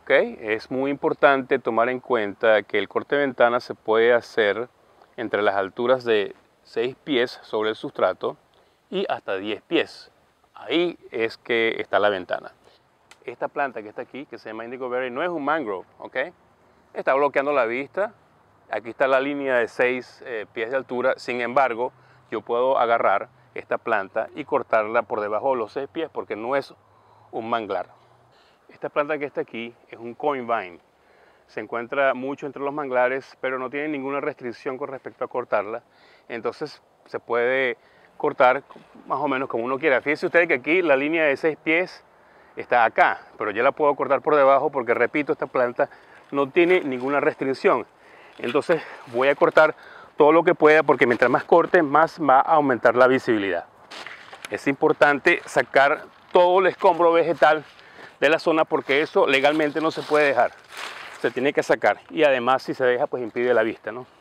¿ok? Es muy importante tomar en cuenta que el corte de ventana se puede hacer entre las alturas de 6 pies sobre el sustrato y hasta 10 pies. Ahí es que está la ventana. Esta planta que está aquí, que se llama Indigo Berry, no es un mangrove, ¿ok? Está bloqueando la vista. Aquí está la línea de 6 pies de altura. Sin embargo, yo puedo agarrar esta planta y cortarla por debajo de los 6 pies porque no es un manglar. Esta planta que está aquí es un coin vine. Se encuentra mucho entre los manglares, pero no tiene ninguna restricción con respecto a cortarla. Entonces se puede cortar más o menos como uno quiera. Fíjense ustedes que aquí la línea de 6 pies está acá, pero yo la puedo cortar por debajo porque, repito, esta planta no tiene ninguna restricción. Entonces voy a cortar todo lo que pueda porque mientras más corte, más va a aumentar la visibilidad. Es importante sacar todo el escombro vegetal de la zona porque eso legalmente no se puede dejar. Se tiene que sacar y además si se deja pues impide la vista, ¿no?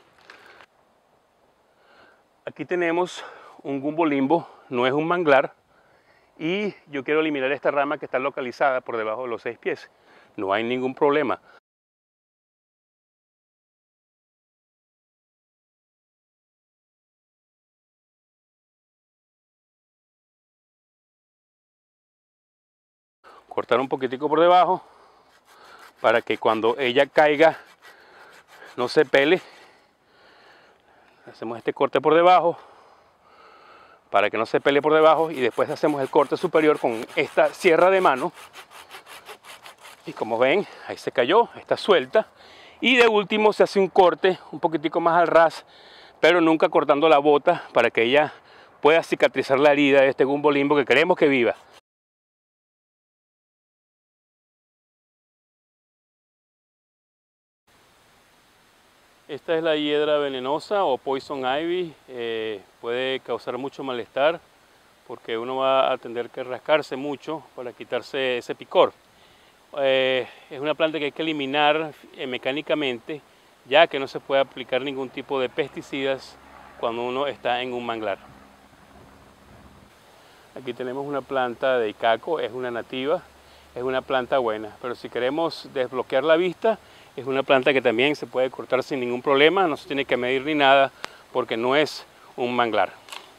Aquí tenemos un gumbo limbo, no es un manglar y yo quiero eliminar esta rama que está localizada por debajo de los 6 pies. No hay ningún problema. Cortar un poquitico por debajo para que cuando ella caiga no se pele. Hacemos este corte por debajo para que no se pele por debajo y después hacemos el corte superior con esta sierra de mano y como ven ahí se cayó, está suelta y de último se hace un corte un poquitico más al ras pero nunca cortando la bota para que ella pueda cicatrizar la herida de este gumbo limbo que queremos que viva. Esta es la hiedra venenosa o poison ivy, puede causar mucho malestar porque uno va a tener que rascarse mucho para quitarse ese picor. Es una planta que hay que eliminar mecánicamente ya que no se puede aplicar ningún tipo de pesticidas cuando uno está en un manglar. Aquí tenemos una planta de icaco, es una nativa, es una planta buena, pero si queremos desbloquear la vista, es una planta que también se puede cortar sin ningún problema, no se tiene que medir ni nada porque no es un manglar.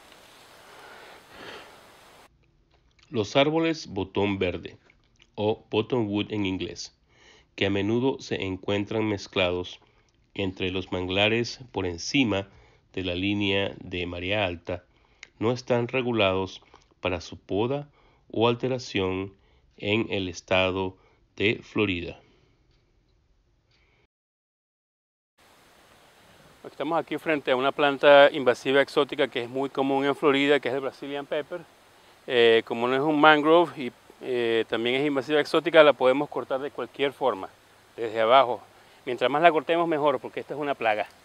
Los árboles botón verde o bottomwood en inglés, que a menudo se encuentran mezclados entre los manglares por encima de la línea de marea alta, no están regulados para su poda o alteración en el estado de Florida. Estamos aquí frente a una planta invasiva exótica que es muy común en Florida, que es el Brazilian Pepper. Como no es un mangrove y también es invasiva exótica, la podemos cortar de cualquier forma, desde abajo. Mientras más la cortemos mejor, porque esta es una plaga.